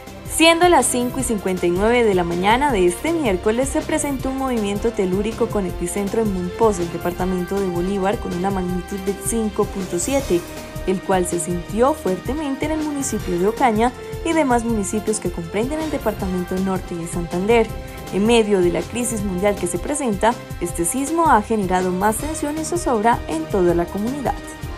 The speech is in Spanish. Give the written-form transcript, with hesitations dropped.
Siendo las 5:59 de la mañana de este miércoles, se presentó un movimiento telúrico con epicentro en Mompox, el departamento de Bolívar, con una magnitud de 5.7, el cual se sintió fuertemente en el municipio de Ocaña y demás municipios que comprenden el departamento norte y Santander. En medio de la crisis mundial que se presenta, este sismo ha generado más tensión y zozobra en toda la comunidad.